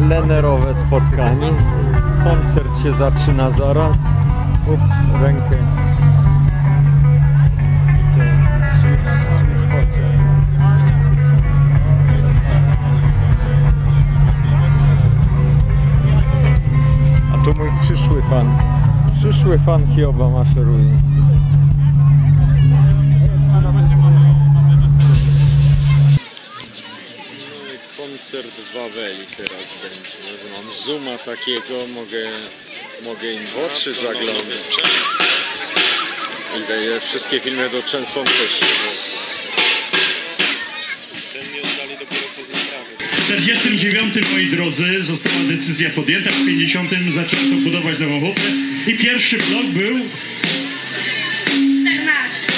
plenerowe spotkanie. Koncert się zaczyna zaraz. Ups, rękę. A tu mój przyszły fan. Przyszły fan Hioba maszeruje. Koncert w Waweli teraz będzie. Mam zooma takiego, mogę im w oczy zaglądać. I daję wszystkie filmy do częstotliwości. Ten mi oddali dopiero co z naprawy. W 49, moi drodzy, została decyzja podjęta, w 50 zaczęto budować nową hutę i pierwszy blok był... 14.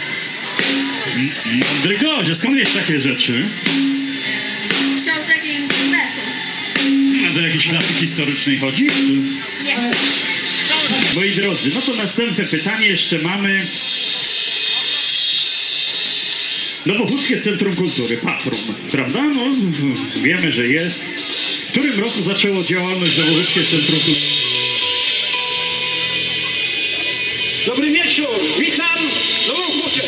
Mądry gość, a skąd wiesz takie rzeczy? Książek i internetu. A do jakiejś klasy historycznej chodzi? Nie. Moi drodzy, no to następne pytanie jeszcze mamy. Nowochódzkie Centrum Kultury, patron, prawda? No, wiemy, że jest. W którym roku zaczęło działalność Nowochódzkie Centrum Kultury? Dobry wieczór, witam w Nowochódzie.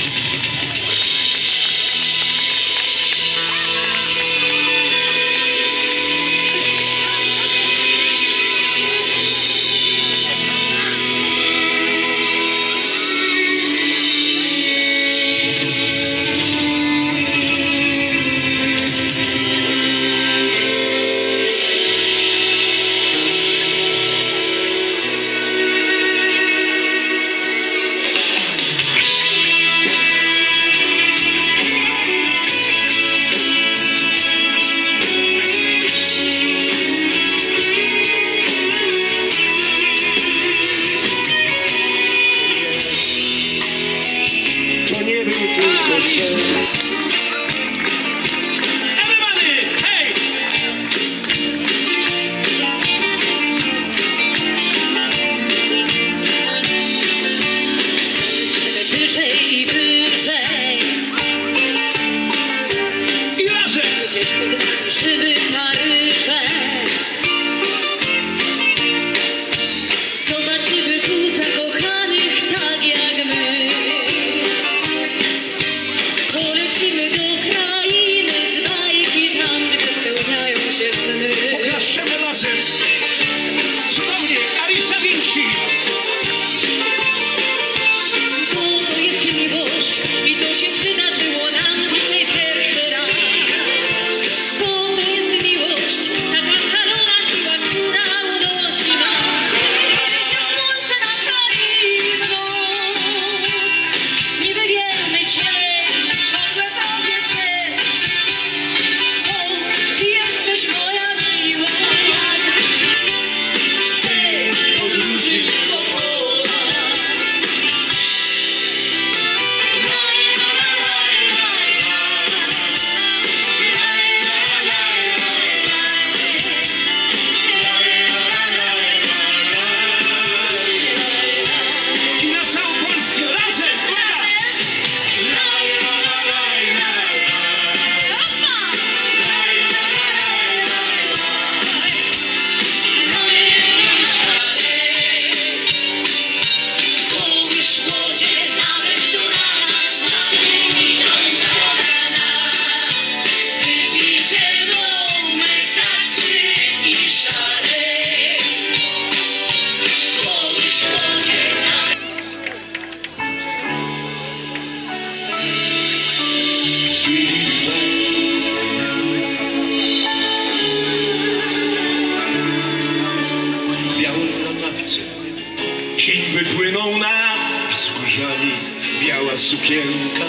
Wypłynął na wzgórzami biała sukienka.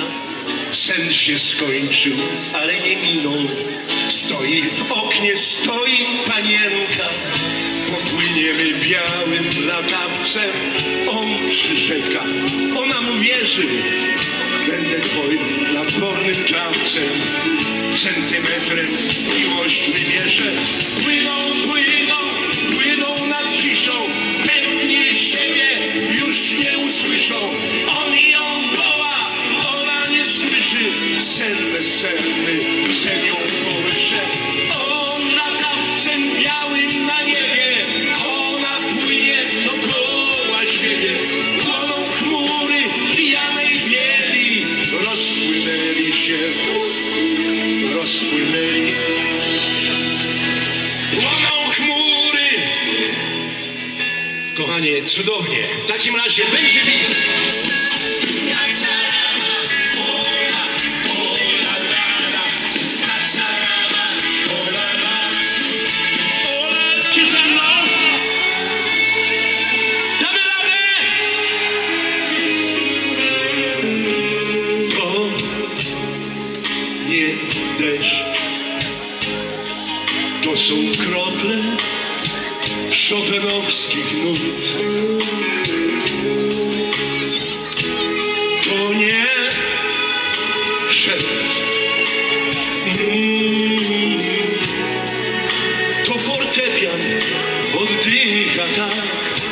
Sen się skończył, ale nie minął. Stoi w oknie, stoi panienka. Popłyniemy białym latawcem. On przyrzeka, ona mu wierzy. Będę twoim labornym krawcem. Centymetrem miłość wybierze. Płyną, płyną, płyną nad ciszą. Pewnie siebie już nie usłyszą. On ją woła, ona nie słyszy. Sen bezsenny, sen ją kołysze. On latawcem Panie, cudownie. W takim razie będzie bis. Czy ze mną? Damy radę! To nie deszcz. To są krople chopinowskich nut. To nie szept. To fortepian oddycha tak.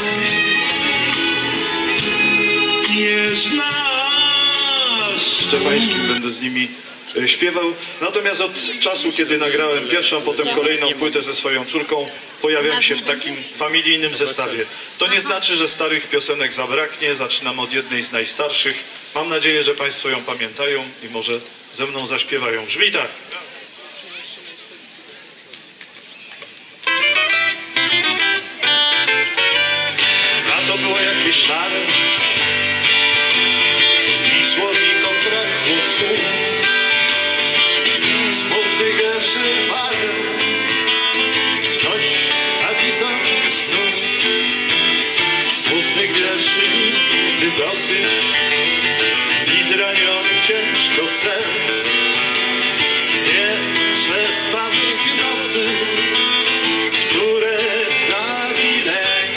Nie znasz. Szczepańskim będę z nimi śpiewał. Natomiast od czasu, kiedy nagrałem pierwszą, potem kolejną płytę ze swoją córką, pojawiam się w takim familijnym zestawie. To nie znaczy, że starych piosenek zabraknie. Zaczynam od jednej z najstarszych. Mam nadzieję, że Państwo ją pamiętają i może ze mną zaśpiewają. Brzmi tak. Lato było jakieś szare i słownikom brakło tchu. Smutnych wierszy parę ktoś napisał znów. Smutnych wierszy nigdy dosyć i zranionych ciężko serc. Nieprzespanych nocy, które trawi lęk.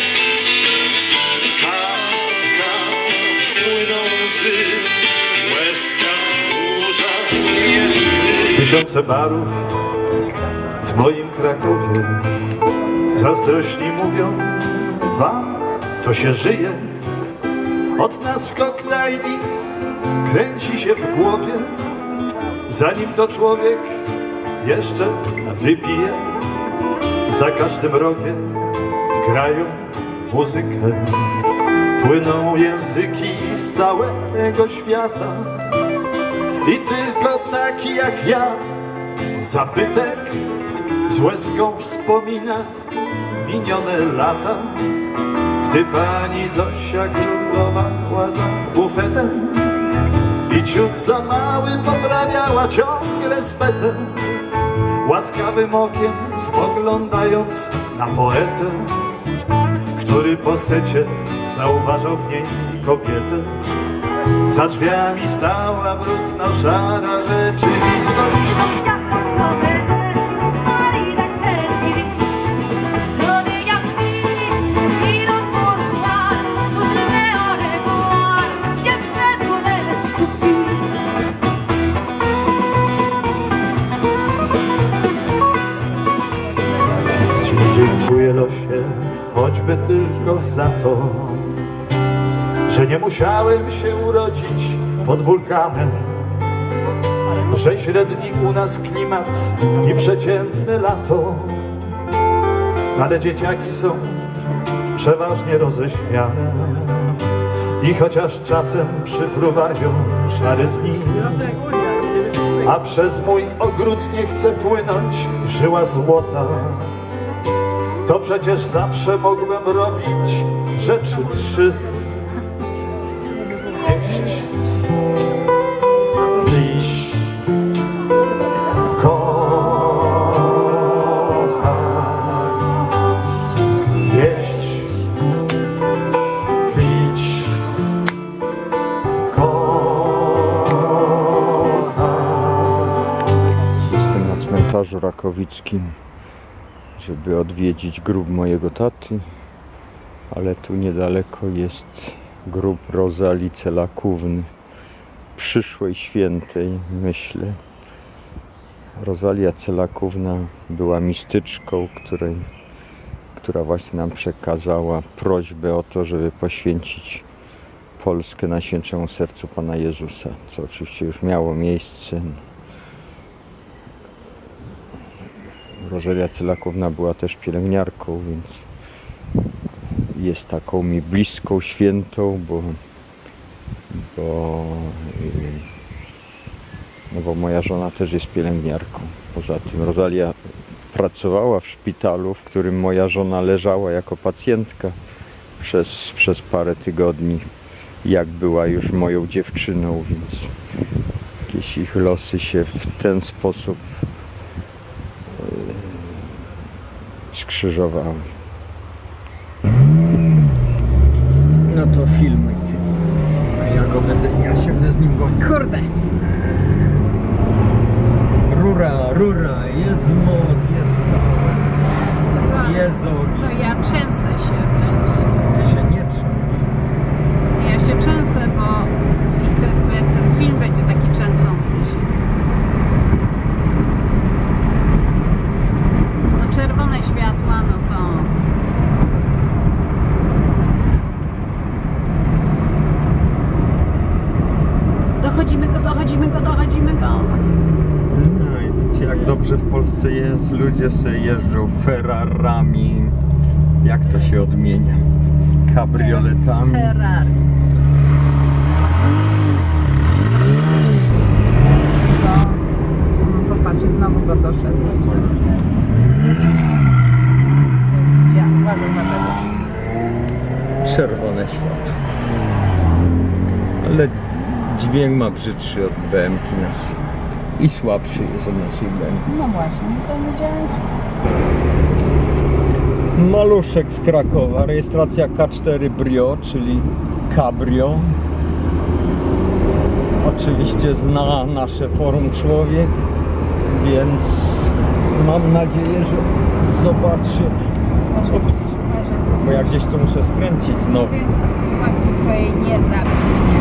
Kawka płyną łzy, łezka burza jęty. Tysiące barów w moim Krakowie zazdrośni mówią, wam to się żyje. Od nas w koktajli kręci się w głowie, zanim to człowiek jeszcze wypije. Za każdym rogiem grają muzykę, płyną języki z całego świata. I tylko taki jak ja, zabytek, z łezką wspomina minione lata. Gdy pani Zosia królowała za bufetem i ciut za mały poprawiała ciągle swetę, łaskawym okiem spoglądając na poetę, który po secie zauważał w niej kobietę. Za drzwiami stała brudno-szara rzeczywistość. Więc ci dziękuję losie, choćby tylko za to, że nie musiałem się urodzić pod wulkanem, że średni u nas klimat i przeciętne lato, ale dzieciaki są przeważnie roześmiane i chociaż czasem przyfruwają szare dni, a przez mój ogród nie chce płynąć żyła złota, to przecież zawsze mogłem robić rzeczy trzy. Jeść, pić, kochać. Jeść, pić, kochać. Jestem na cmentarzu rakowickim, żeby odwiedzić grób mojego taty, ale tu niedaleko jest grób Rozalii Celakówny, przyszłej świętej, myślę. Rozalia Celakówna była mistyczką, która właśnie nam przekazała prośbę o to, żeby poświęcić Polskę Najświętszemu Sercu Pana Jezusa, co oczywiście już miało miejsce. Rozalia Celakówna była też pielęgniarką, więc jest taką mi bliską świętą, bo moja żona też jest pielęgniarką. Poza tym Rozalia pracowała w szpitalu, w którym moja żona leżała jako pacjentka przez parę tygodni, jak była już moją dziewczyną, więc jakieś ich losy się w ten sposób skrzyżowały. No to filmuj ty. Ja się będę z nim gonił. Kurde. Rura, jest moc, jest Co? jest ogień. No ja trzęsę się. Wiesz. Się nie trzęsę. Ja się trzęsę, bo i ten film będzie taki trzęsący się. No czerwone światła, no to... Dochodzimy go. No i widzicie, jak dobrze w Polsce jest. Ludzie sobie jeżdżą Ferrarami. Jak to się odmienia? Kabrioletami. Ferrari. No, popatrzcie, znowu go doszedł. Czerwone światło. Ale dźwięk ma brzydszy od BM-ki naszej. I słabszy jest od naszej BM-ki. No właśnie, to widziałeś? Maluszek z Krakowa, rejestracja K4 Brio, czyli Cabrio. Oczywiście zna nasze forum człowiek, więc mam nadzieję, że zobaczy. Ups, bo ja gdzieś tu muszę skręcić znowu. Więc z łaski swojej nie zabij mnie.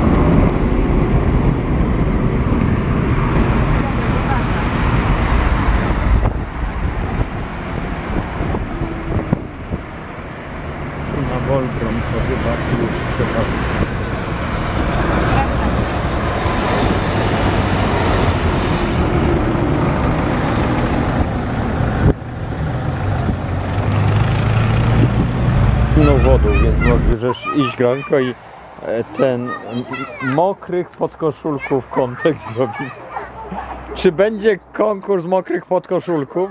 Na Wolbrom to chyba już trzeba. No wodą, więc możesz iść granko i ten mokrych podkoszulków kontekst zrobi. Czy będzie konkurs mokrych podkoszulków?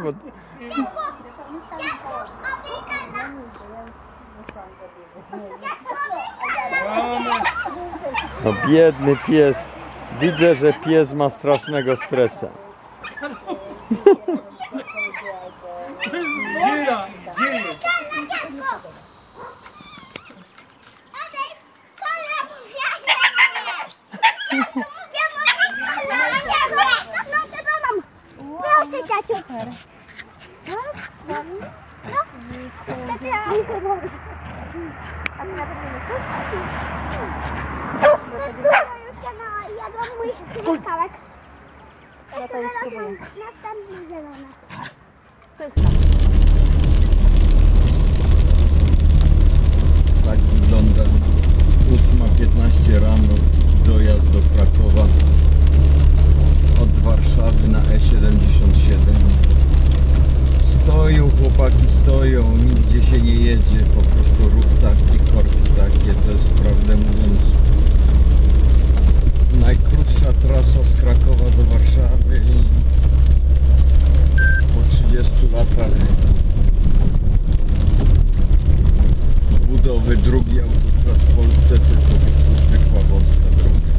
No biedny pies. Widzę, że pies ma strasznego stresa. Proszę, ciociu. Co? No, niestety, już się najadłam moich truskawek. No to już spróbuję. Następne zielone. Tak wygląda 8:15 rano, dojazd do Krakowa od Warszawy na E77. Stoją chłopaki, stoją, nigdzie się nie jedzie, po prostu ruch taki, korki takie, to jest prawdę mówiąc najkrótsza trasa z Krakowa do Warszawy i po 30 latach budowy drugiej autostrad w Polsce to jest po prostu zwykła wąska droga.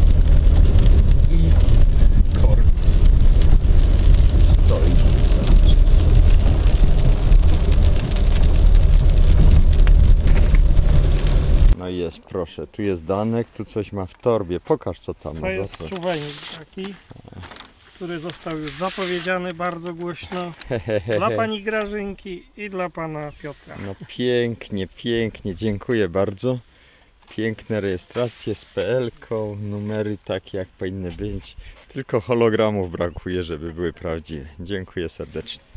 I korki stoi. No jest, proszę, tu jest Danek, tu coś ma w torbie. Pokaż co tam. To jest suwenir taki, który został już zapowiedziany bardzo głośno dla pani Grażynki i dla pana Piotra. No pięknie, pięknie, dziękuję bardzo. Piękne rejestracje z PL-ką, numery takie jak powinny być. Tylko hologramów brakuje, żeby były prawdziwe. Dziękuję serdecznie.